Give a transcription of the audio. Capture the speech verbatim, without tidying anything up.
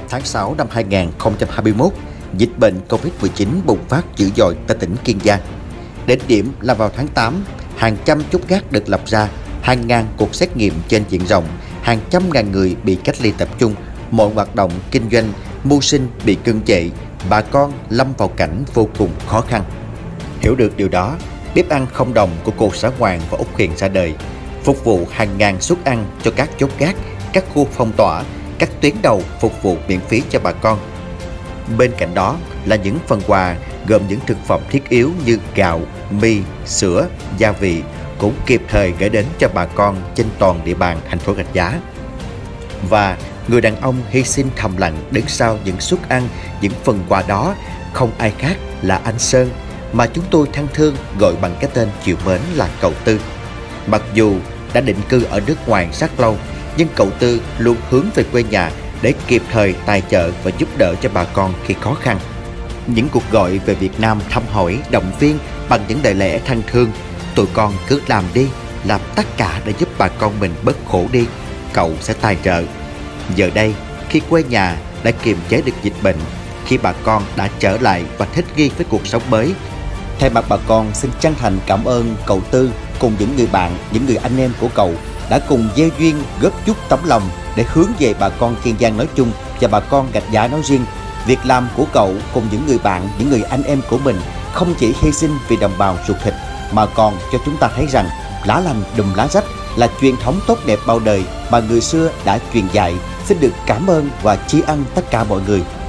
tháng sáu năm hai nghìn không trăm hai mươi mốt, dịch bệnh Covid mười chín bùng phát dữ dội tại tỉnh Kiên Giang. Đến điểm là vào tháng tám, hàng trăm chốt gác được lập ra, hàng ngàn cuộc xét nghiệm trên diện rộng, hàng trăm ngàn người bị cách ly tập trung, mọi hoạt động kinh doanh, mưu sinh bị ngưng trệ, bà con lâm vào cảnh vô cùng khó khăn. Hiểu được điều đó, bếp ăn không đồng của cô Xã Hoàng và Úc Hiền ra đời, phục vụ hàng ngàn suất ăn cho các chốt gác, các khu phong tỏa, các tuyến đầu phục vụ miễn phí cho bà con. Bên cạnh đó là những phần quà gồm những thực phẩm thiết yếu như gạo, mì, sữa, gia vị cũng kịp thời gửi đến cho bà con trên toàn địa bàn thành phố Rạch Giá. Và người đàn ông hy sinh thầm lặng đứng sau những suất ăn, những phần quà đó không ai khác là anh Sơn, mà chúng tôi thân thương gọi bằng cái tên chiều mến là cậu Tư. Mặc dù đã định cư ở nước ngoài rất lâu, nhưng cậu Tư luôn hướng về quê nhà để kịp thời tài trợ và giúp đỡ cho bà con khi khó khăn. Những cuộc gọi về Việt Nam thăm hỏi, động viên bằng những lời lẽ thân thương: "Tụi con cứ làm đi, làm tất cả để giúp bà con mình bớt khổ đi, cậu sẽ tài trợ." Giờ đây, khi quê nhà đã kiềm chế được dịch bệnh, khi bà con đã trở lại và thích nghi với cuộc sống mới, thay mặt bà con xin chân thành cảm ơn cậu Tư cùng những người bạn, những người anh em của cậu đã cùng gieo duyên góp chút tấm lòng để hướng về bà con Kiên Giang nói chung và bà con Rạch Giá nói riêng. Việc làm của cậu cùng những người bạn, những người anh em của mình không chỉ hy sinh vì đồng bào ruột thịt, mà còn cho chúng ta thấy rằng lá lành đùm lá rách là truyền thống tốt đẹp bao đời mà người xưa đã truyền dạy. Xin được cảm ơn và tri ân tất cả mọi người.